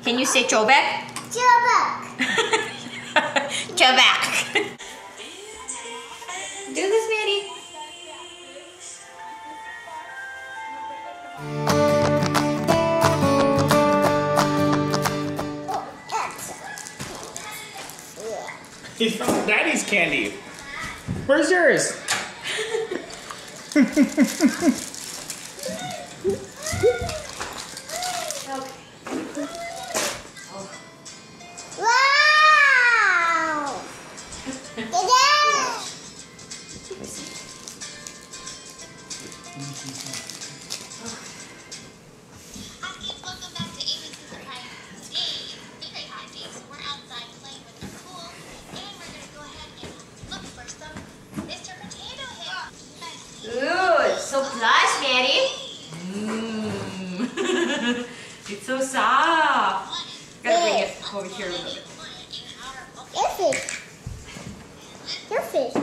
Can you say Chobak? Chobak. Chobak. Do this, Maddie. He found Daddy's candy. Where's yours? Wow! Ooh, it's so plush, Maddie. It's so soft. Gotta bring it over here a little bit. Your fish. Your fish.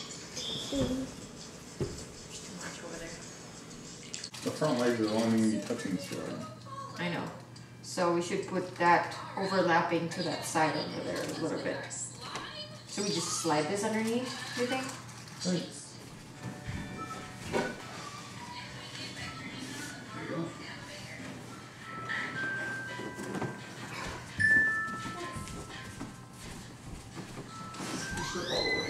The front legs are the only thing you touching this road. I know. So we should put that overlapping to that side over there a little bit. Should we just slide this underneath, do you think? Right. There you go. Slip all the way.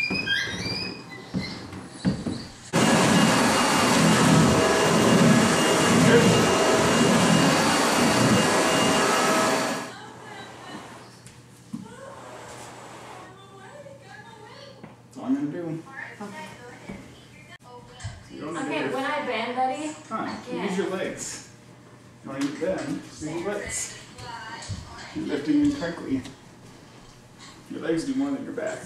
That's all I'm gonna do. Okay. You don't need Okay, to when I bend, Daddy. Fine. Use your legs. You don't need to bend. Just use your legs. You're lifting incorrectly. Your legs do more than your back.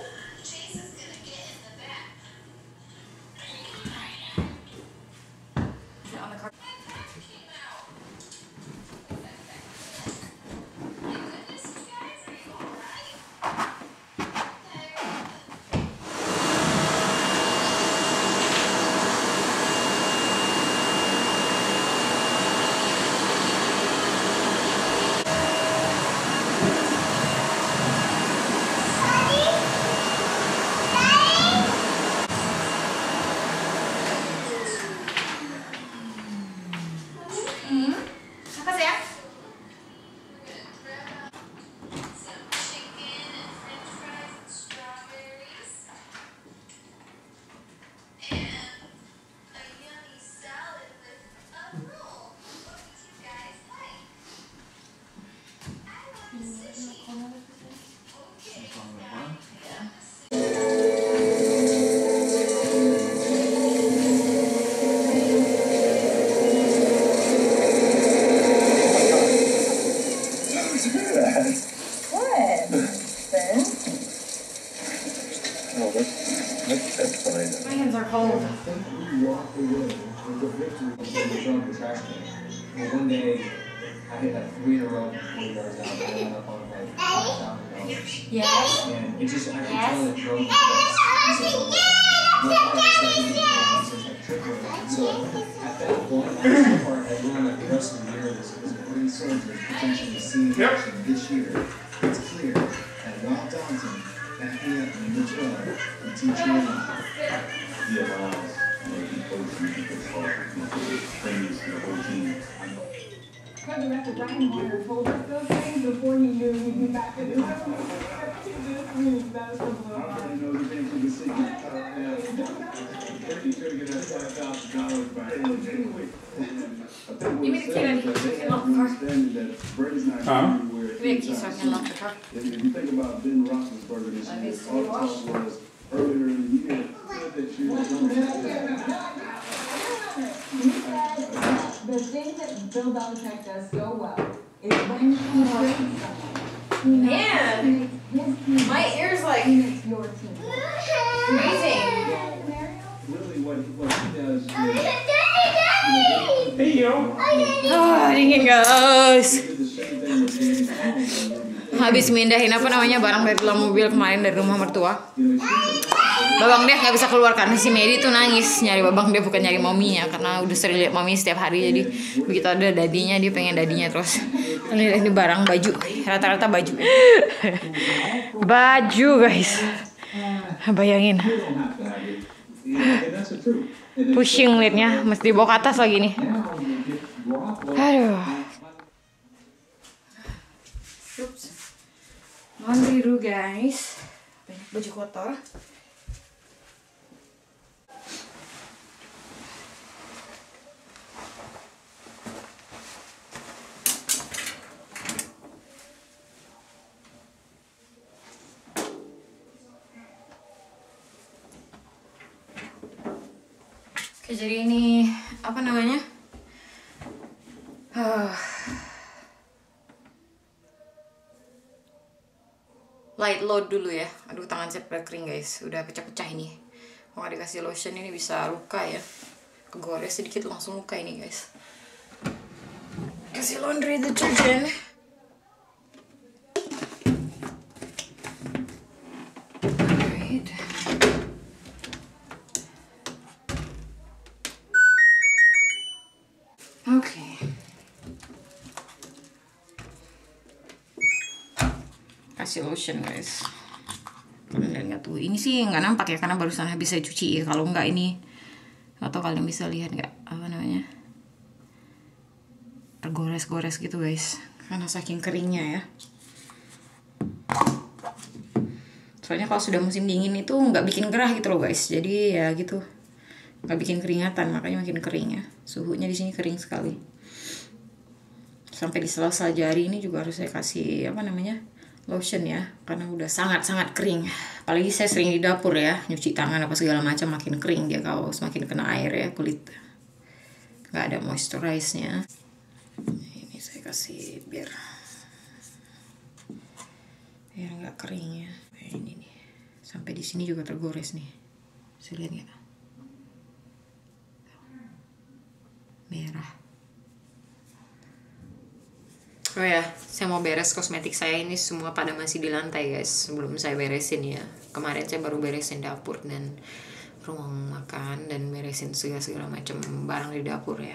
Apa sayang? That's fine. My hands are cold. Well, one day I hit like 3 in a row, 40 yards out, and I went up on like $5,000. Yes. And it just, I could Yes. tell it drove me nuts. So at that point, I was so far ahead, going like the rest of the year, this was a great soldier potentially seeing action this year. It's clear that Walt Johnson, back me up in the 12, and teach me He allows maybe coaching people start trainings to the whole team. President Reinhardt told us those things before he knew he'd be back in his own. That is I already know the things we can see. He should get that $5,000 back. Give me the key, Daddy. So I can lock the car. Huh? Give me a key so I can lock the car. If you think about Ben Roethlisberger this year, all the talk was earlier in the year that you were going the thing that Bill Belichick does so well is when he trades someone. Man, my ears like It's your team. freezing. really what he does is Hey, yo. Oh, dingin guys. he did the same thing with Danny Allen. How habis mindahin apa namanya barang dari dalam mobil kemarin dari rumah mertua. Babang Dev nggak bisa keluar karena si Medi tuh nangis nyari Babang Dev, bukan nyari maminya, karena udah sering lihat mami setiap hari. Jadi begitu ada dadinya dia pengen dadinya terus. Ini barang baju, rata-rata baju. Baju guys, bayangin. Pushing liatnya, mesti dibawa ke atas lagi nih. Aduh. Laundry dulu guys, banyak baju kotor. Oke, jadi ini apa namanya? Light load dulu ya. Aduh, tangan saya pada kering guys, udah pecah-pecah ini. Kalau nggak dikasih lotion ini bisa luka ya, kegores sedikit langsung luka ini guys. Kasih laundry detergent. Alright. Oke. Kasih lotion guys. Kalian lihat tuh, ini sih nggak nampak ya karena barusan habis saya cuci ya. Kalau nggak ini, atau kalian bisa lihat nggak apa namanya, tergores-gores gitu guys, karena saking keringnya ya. Soalnya kalau sudah musim dingin itu nggak bikin gerah gitu loh guys, jadi ya gitu, nggak bikin keringatan, makanya makin kering ya. Suhunya di sini kering sekali. Sampai di sela-sela jari ini juga harus saya kasih apa namanya, lotion ya, karena udah sangat-sangat kering. Apalagi saya sering di dapur ya, nyuci tangan apa segala macam, makin kering dia kalau semakin kena air ya, kulit nggak ada moisturize-nya. Ini saya kasih biar nggak kering ya. Ini nih, sampai di sini juga tergores nih, bisa lihat nggak? Merah. Oh ya, saya mau beres kosmetik saya ini semua pada masih di lantai guys. Sebelum saya beresin ya. Kemarin saya baru beresin dapur dan ruang makan dan beresin segala macam barang di dapur ya.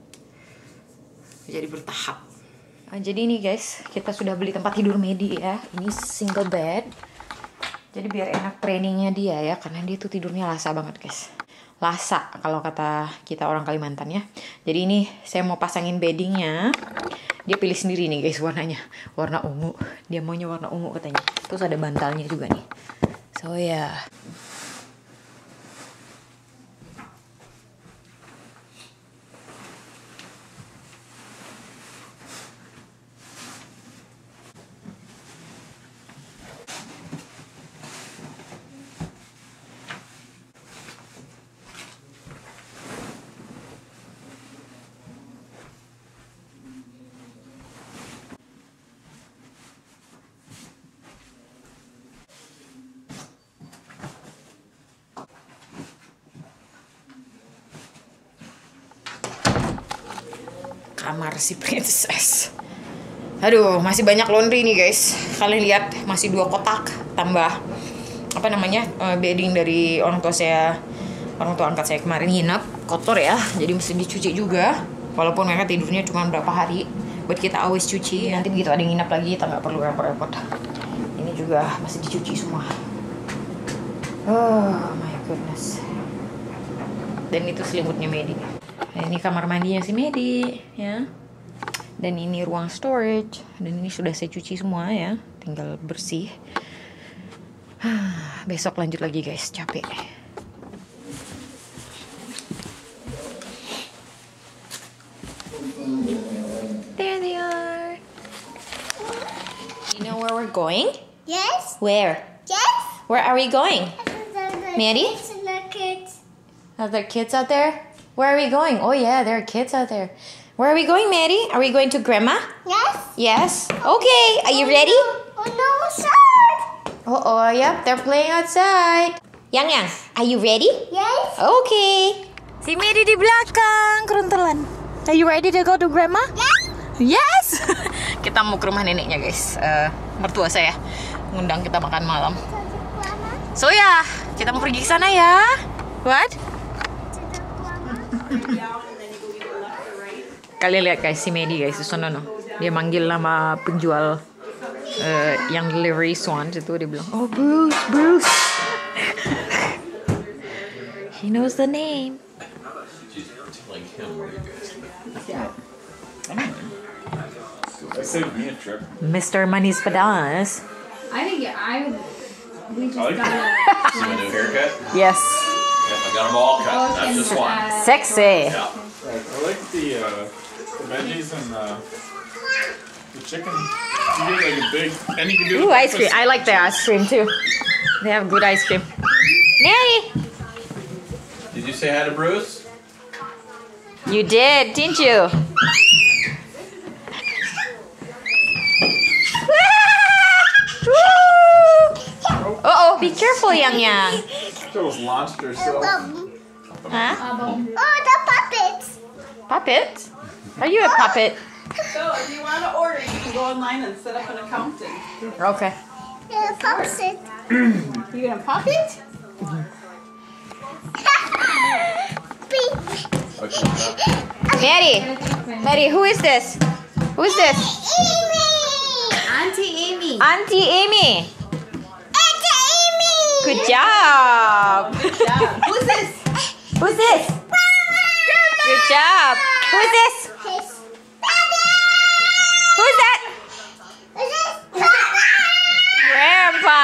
Jadi bertahap. Nah, jadi ini guys, kita sudah beli tempat tidur Medi ya. Ini single bed. Jadi biar enak trainingnya dia ya, karena dia tuh tidurnya lasa banget guys. Lasa kalau kata kita orang Kalimantan ya. Jadi ini saya mau pasangin beddingnya. Dia pilih sendiri nih guys warnanya, warna ungu. Dia maunya warna ungu katanya. Terus ada bantalnya juga nih. So ya. Kamar si princess. Aduh, masih banyak laundry nih guys. Kalian lihat, masih 2 kotak tambah apa namanya, bedding dari orang tua angkat saya kemarin nginep, kotor ya. Jadi mesti dicuci juga. Walaupun mereka tidurnya cuma berapa hari, buat kita always cuci. Nanti begitu ada yang nginep lagi, kita nggak perlu repot-repot. Ini juga masih dicuci semua. Oh my goodness. Dan itu selimutnya Medi. Nah, ini kamar mandinya si Medi ya. Dan ini ruang storage. Dan ini sudah saya cuci semua ya, tinggal bersih. Besok lanjut lagi guys, capek. There they are. You know where we're going? Yes. Where? Yes. Where are we going? Maddie? Kids. Are there kids out there? Where are we going? Oh yeah, there are kids out there. Where are we going, Maddie? Are we going to Grandma? Yes. Yes. Okay. Are you ready? Oh no, outside. Oh, yep. They're playing outside. Yang, are you ready? Yes. Okay. Si Maddie di belakang, keruntelan. Are you ready to go to Grandma? Yes. Yes. Kita mau ke rumah neneknya guys. Mertua saya ngundang kita makan malam. So ya, kita mau pergi ke sana ya. What? Kalian lihat guys, si Medi guys, di sana no. Dia manggil nama penjual yang delivery Swans itu, dia bilang, "Oh Bruce, Bruce." He knows the name. I saved me a trip. Mr. Manis Pedas. I think we just I like got See my new haircut? Yes. Yep, I got them all cut, not just one. Sexy. Yeah. I like the veggies and the chicken. You get like a big, and you can do Ooh, ice cream. I like the ice cream too. They have good ice cream. Mary, Did you say hi to Bruce? you did, didn't you? Uh-oh, be careful, Yang Yang. She almost launched herself. Huh? Oh, the puppets. Puppet? Are you a puppet? So if you want to order, you can go online and set up an account. And Okay. The puppets. you gonna pop it? Mary, who is this? Who is this? Auntie Amy. Auntie Amy. It's Amy. Good job. Yeah. Who's this? Who's this? Good job. Who is this? His daddy. Who's that? This is Papa. Grandpa.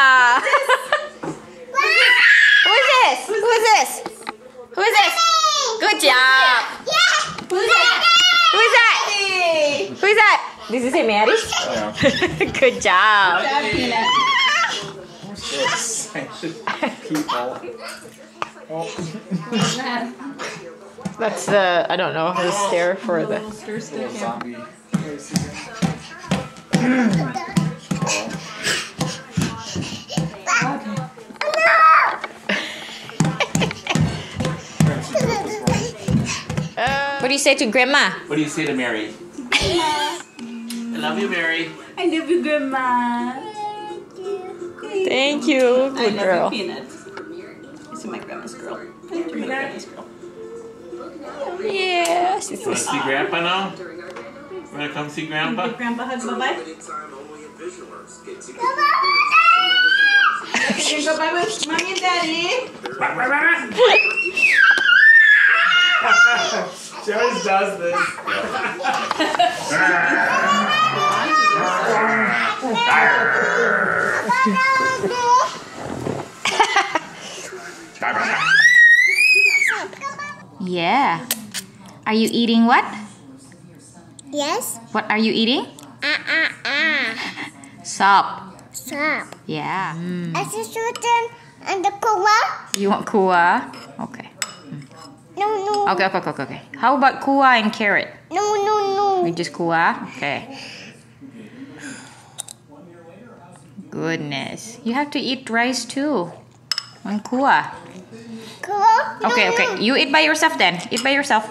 Who is this? Who is this? Who is this? Good job. Yeah. Who's that? Who is that? Who is that? This is Mary. Yeah. Good job. Yeah, Peanut. So excited. People. Oh. That's the, I don't know, the stare for the. Little stir stick. Little Yeah. zombie. What do you say to Grandma? What do you say to Mary? I love you, Mary. I love you, Grandma. Thank you, I good love girl. you, Peanut. This is my grandma's girl. My grandma's girl. Yeah, she's You want to see Grandpa now? You want to come see Grandpa? Give Grandpa a hug. Bye-bye. You can go bye with Mommy and Daddy. She always does this. Yeah. Are you eating what? Yes. What are you eating? Sup. Stop. Yeah. As a student and the koa. You want kuah? Okay. No. Okay. How about kuah and carrot? No. We just kuah? Okay. Goodness. You have to eat rice too. And kuah. Koa. Okay. You eat by yourself then. Eat by yourself.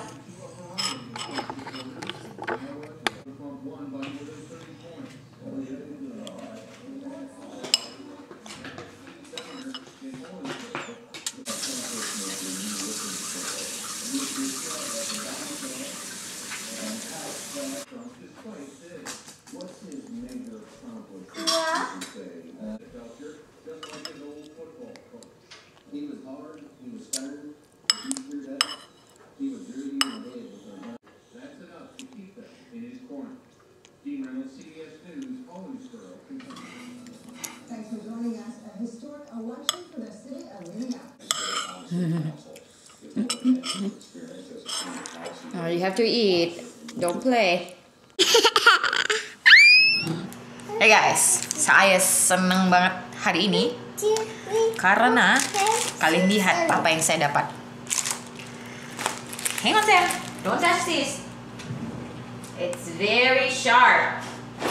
He was hard, he was stern, he screwed up, he was dirty and dead with her money. That's enough to keep them in his corner. Dean Reynolds, CBS News, Owensboro, Kentucky. Thanks for joining us. A historic election for the city of Minneapolis. Oh, you have to eat. Don't play. Hey guys, saya seneng banget hari ini karena kalian lihat apa yang saya dapat. Hang on, Sam. Don't touch this. It's very sharp.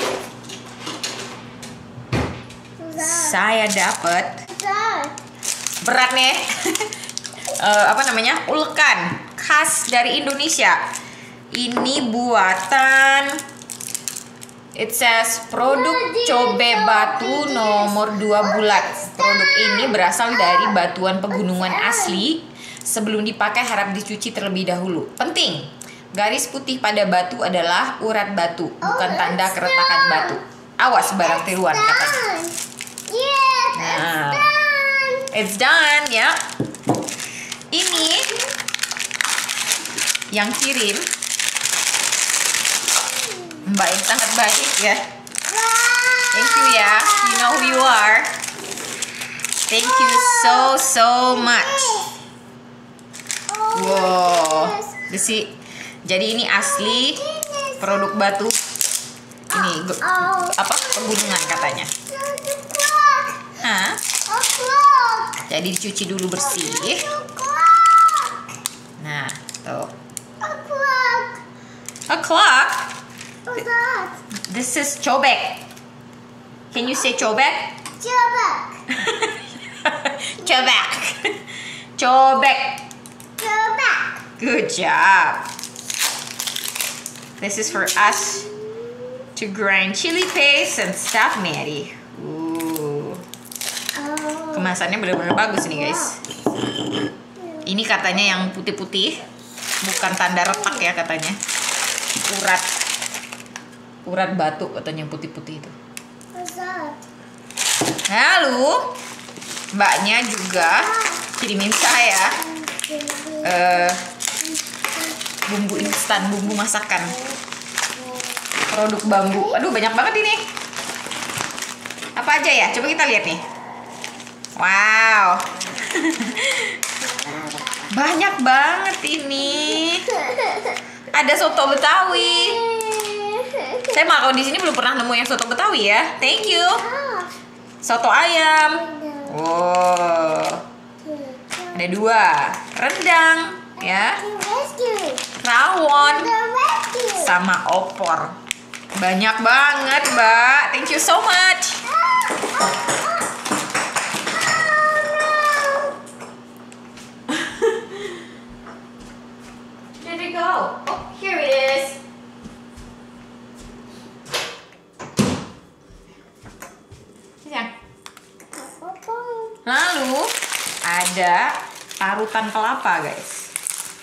Saya dapat berat nih. Apa namanya? Ulekan khas dari Indonesia. Ini buatan It says produk Cobe Batu nomor 2 bulat. Produk ini berasal dari batuan pegunungan asli. Sebelum dipakai harap dicuci terlebih dahulu. Penting, garis putih pada batu adalah urat batu, bukan tanda keretakan batu. Awas barang tiruan katanya. Nah, it's done ya. Ini yang kirim Mbak yang sangat baik ya. Thank you ya. You know who you are. Thank you so much. Wow, besi. Jadi ini asli produk batu. Ini apa? Pegunungan katanya. Hah? Jadi dicuci dulu bersih. Nah, tuh. A clock. This is cobek. Can you say cobek? Cobek. Cobek. Good job. This is for us to grind chili paste and stuff, Mary. Kemasannya benar-benar bagus nih, guys. Ini katanya yang putih-putih, bukan tanda retak ya katanya. Urat batu katanya yang putih-putih itu. Lalu mbaknya juga kirimin saya bumbu instan, bumbu masakan, produk bambu. Aduh, banyak banget ini. Apa aja ya? Coba kita lihat nih. Wow. Banyak banget ini. Ada soto Betawi. Saya makan di sini belum pernah nemu yang soto Betawi ya. Thank you. Soto ayam. Wow. Ada 2. Rendang ya. Rawon sama opor. Banyak banget, Mbak. Thank you so much. Did it go? Oh, here it is. Lalu ada parutan kelapa, guys.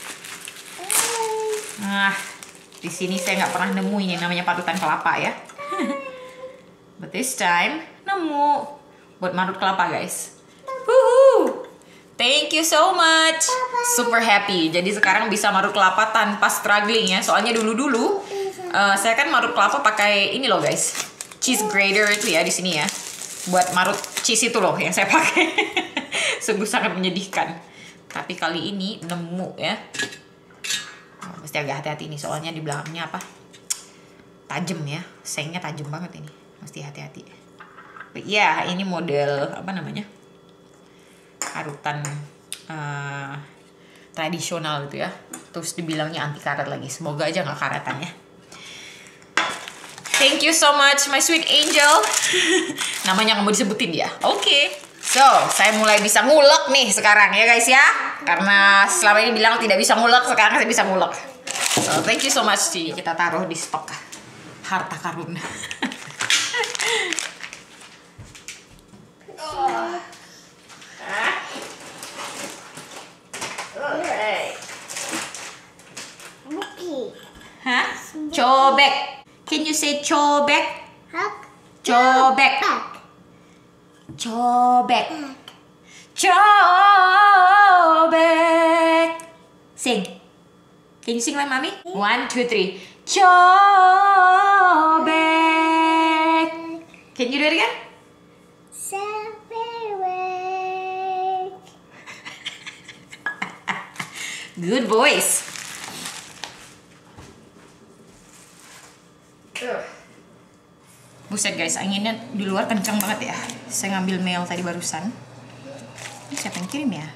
Nah, di sini saya nggak pernah nemu ini namanya parutan kelapa ya. But this time nemu buat marut kelapa, guys. Woohoo! Thank you so much. Super happy. Jadi sekarang bisa marut kelapa tanpa struggling ya. Soalnya dulu saya kan marut kelapa pakai ini loh, guys. Cheese grater itu ya di sini ya. Buat marut cheese itu loh yang saya pakai. Sungguh sangat menyedihkan. Tapi kali ini nemu ya. Mesti agak hati-hati nih soalnya di belakangnya apa? Tajam ya. Sengnya tajam banget ini. Mesti hati-hati. Ya, ini model apa namanya? Parutan tradisional gitu ya. Terus dibilangnya anti karat lagi. Semoga aja nggak karatan ya. Thank you so much my sweet angel. Namanya nggak mau disebutin ya. Oke. So, saya mulai bisa ngulek nih sekarang ya guys ya. Karena selama ini bilang tidak bisa ngulek, sekarang saya bisa ngulek. So, thank you so much sih. Kita taruh di stok harta karun. Hah? Cobek. Can you say cobek? Cobek. Cobek. Cobek. Sing. Can you sing like mommy? 1, 2, 3. Cobek. Can you do it again? Good voice. Buset guys, anginnya di luar kencang banget ya. Saya ngambil mail tadi barusan. Ini siapa yang kirim ya?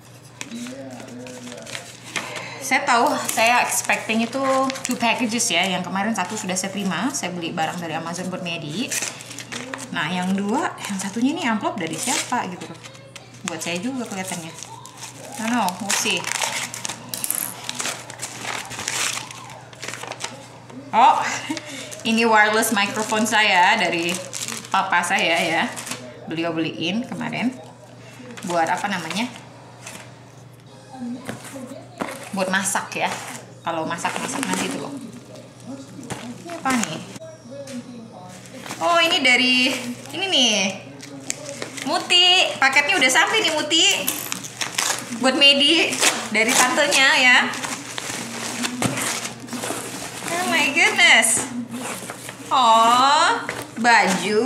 Saya tahu, saya expecting itu 2 packages ya. Yang kemarin 1 sudah saya terima. Saya beli barang dari Amazon buat Medi. Nah, yang 2, yang satunya ini amplop dari siapa gitu loh. Buat saya juga kelihatannya. No, we'll see. Oh, Ini wireless microphone saya dari papa saya ya. Beliau beliin kemarin. Buat apa namanya? Buat masak ya. Kalau masak-masak nanti tuh. Ini apa nih? Oh, ini dari ini nih. Muti, paketnya udah sampai nih Muti. Buat Medi dari tantenya ya. Oh my goodness. Oh, baju.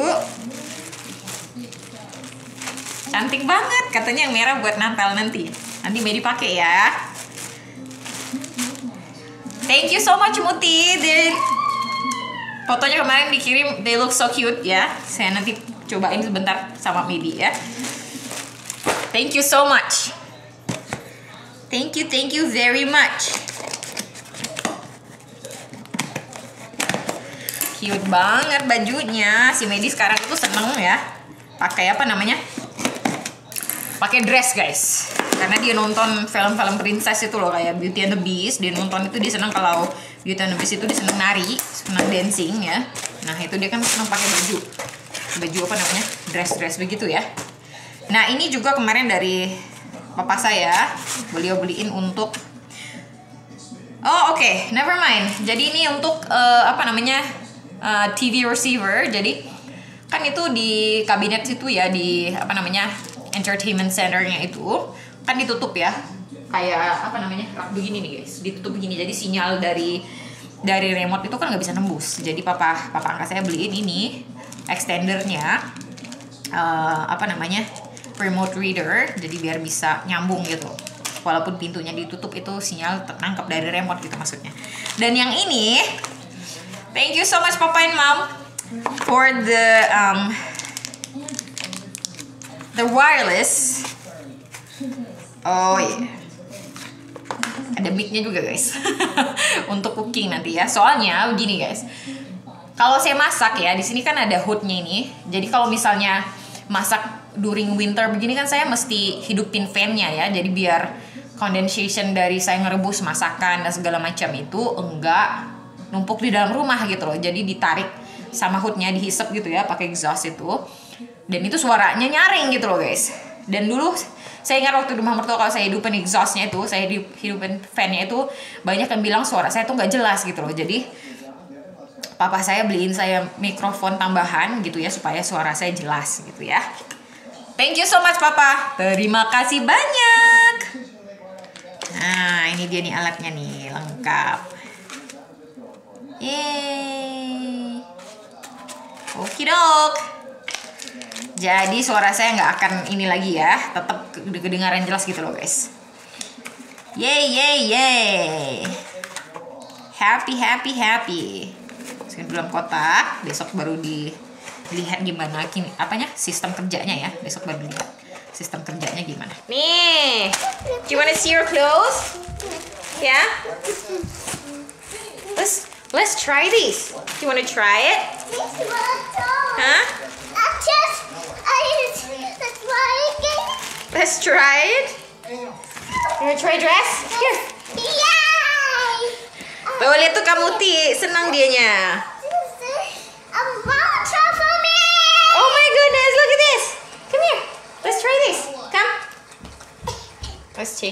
Cantik banget, katanya yang merah buat Natal nanti. Nanti Medi pakai ya. Thank you so much Muti. Fotonya kemarin dikirim, they look so cute ya. Saya nanti cobain sebentar sama Medi ya. Thank you so much. Thank you very much. Cute banget bajunya. Si Medi sekarang itu seneng ya. Pakai apa namanya? Pakai dress guys. Karena dia nonton film-film princess itu loh, kayak Beauty and the Beast. Dia nonton itu, dia seneng kalau Beauty and the Beast itu dia seneng nari, seneng dancing ya. Nah itu dia kan seneng pakai baju apa namanya, dress begitu ya. Nah ini juga kemarin dari papa saya, beliau beliin untuk never mind. Jadi ini untuk apa namanya, TV receiver. Jadi kan itu di kabinet situ ya, di apa namanya, entertainment centernya itu kan ditutup ya, kayak apa namanya, rak begini nih guys, ditutup begini. Jadi sinyal dari remote itu kan nggak bisa nembus. Jadi papa angkat saya beliin ini extendernya, apa namanya, remote reader. Jadi biar bisa nyambung gitu, walaupun pintunya ditutup itu sinyal nangkep dari remote gitu maksudnya. Dan yang ini, thank you so much papa and mom for the wireless. Oh iya, ada mic-nya juga guys. Untuk cooking nanti ya. Soalnya begini guys, kalau saya masak ya, di sini kan ada hoodnya ini. Jadi kalau misalnya masak during winter begini kan, saya mesti hidupin fan-nya ya. Jadi biar condensation dari saya ngerebus masakan dan segala macam itu enggak numpuk di dalam rumah gitu loh. Jadi ditarik sama hoodnya, dihisap gitu ya, pakai exhaust itu. Dan itu suaranya nyaring gitu loh guys. Dan dulu saya ingat waktu di rumah mertua, kalau saya hidupin exhaustnya itu, saya hidupin fan-nya itu, banyak yang bilang suara saya tuh nggak jelas gitu loh. Jadi papa saya beliin saya mikrofon tambahan gitu ya, supaya suara saya jelas gitu ya. Thank you so much papa, terima kasih banyak. Nah ini dia nih alatnya nih, lengkap. Yeay. Okidok. Jadi suara saya nggak akan ini lagi ya, tetap kedengaran jelas gitu loh guys. Yay. Happy. Masukin dalam kotak, besok baru dilihat gimana apanya, sistem kerjanya ya. Besok baru dilihat sistem kerjanya gimana. Nih, do you wanna see your clothes? Yeah? Let's try this. Do you wanna try it? Huh? Let's try it. You wanna try dress? Here. Tuh lihat tuh kamu senang dianya. Oh my goodness, look at this. Come here. Let's try this. Come. Let's check.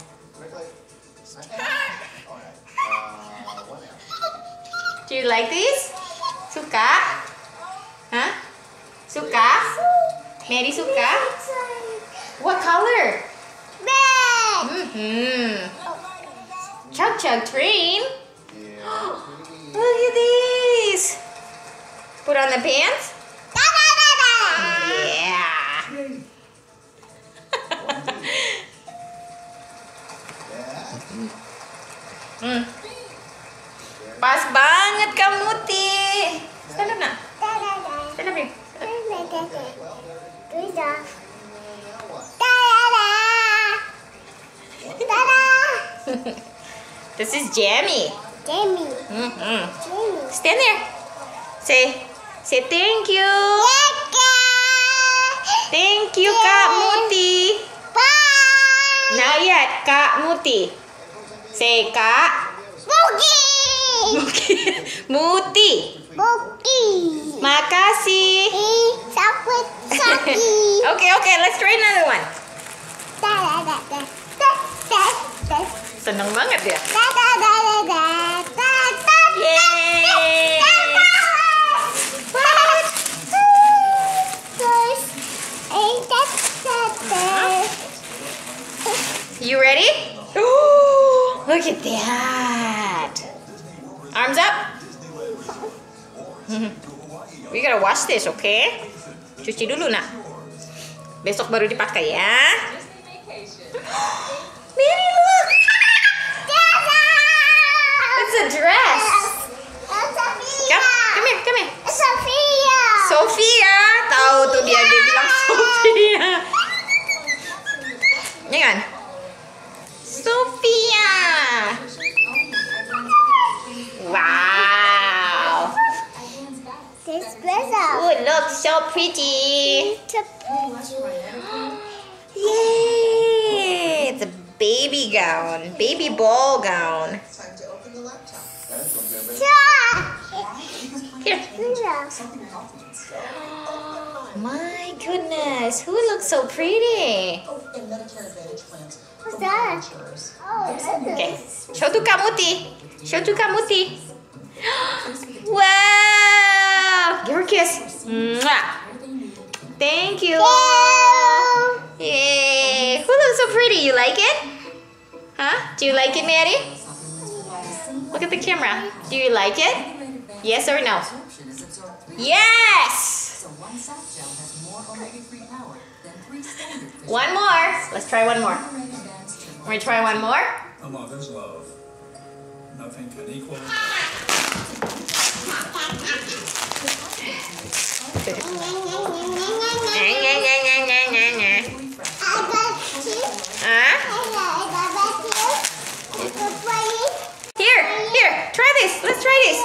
Do you like this? Suka? Hah? Suka? Mary suka? What color? Red. Chug train. Look at this. Put on the pants. Yeah. Pas banget kamu Stand up nak. Stand up nih. This is Jamie. Stand there. Say thank you. Thank you Kak Muti. Bye. Not yet, Kak Muti. Say Kak Muti. Buki. Muti. Buki. Makasih. Sakit. Sakit. Okay, let's try another one. Da da da da da da da. Seneng banget ya. Da da da da da da da. Yeay. You ready? Ooh, look at that. Arms up. We gotta wash this, okay? Cuci dulu, nak. Besok baru dipakai ya. Mary, look. It's a dress. Come here. Sophia. Tahu tuh dia bilang Sophia. Ya kan? Sophia. Wow. This better. Oh, look so pretty. Yay! It's a baby gown, baby ball gown. Here. My goodness, who looks so pretty? What's that? Oh, Okay, show to Kamuti. Wow! Give her a kiss. Mwah. Thank you. Yay! Who looks so pretty? You like it? Huh? Do you like it, Mary? Look at the camera. Do you like it? Yes or no? Yes! One more. Let's try one more. We're gonna try one more. A mother's love. Nothing can equal. Here, try this. Let's try this.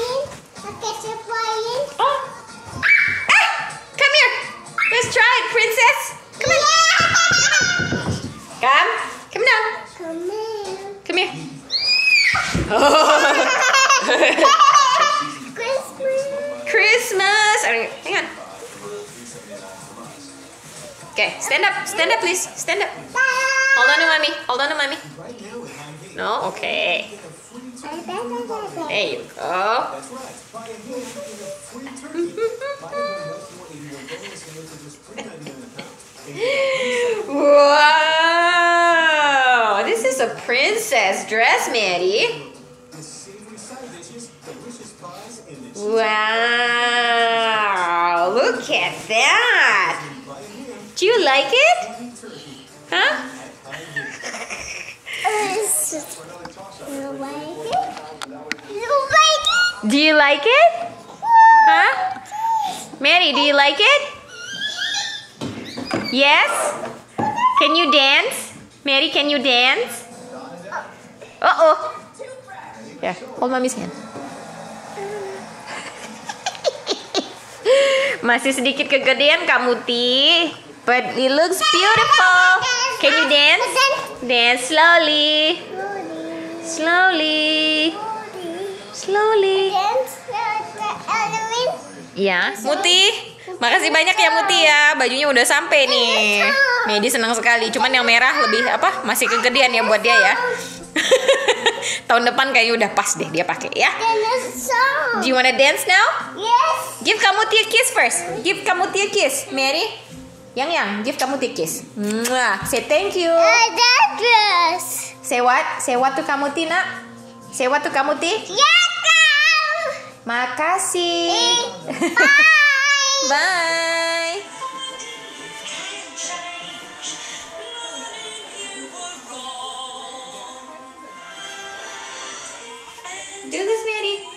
Oh. Ah, come here. Let's try it, princess. Come on. Come down. Come here. Christmas. Hang on. Okay, stand up, please. Stand up. Hold on to mommy. No, okay. There you go. Wow, this is a princess dress, Maddie. Wow, look at that. Do you like it? Huh? Do you like it? Huh? Mary, do you like it? Yes? Can you dance? Mary, can you dance? Uh-oh. Here, hold mommy's hand. Masih sedikit kegedean Kamuti, but it looks beautiful. Can you dance? Dance slowly. Slowly. Ya, Muti. Makasih banyak ya Muti ya. Bajunya udah sampai nih. Medi senang sekali. Cuman yang merah lebih masih kegedean ya buat dia ya. Tahun depan kayaknya udah pas deh dia pakai ya. Do you wanna dance now? Yes. Give Kamuti a kiss first. Give Kamuti a kiss, Mary. Yang, give Kamuti a kiss. Mwah. Say thank you. That dress. Say what? Say what to Kamuti, nak? Say what to Kamuti? Ya, Kak. Makasih. Bye. Bye. Do this, Mary.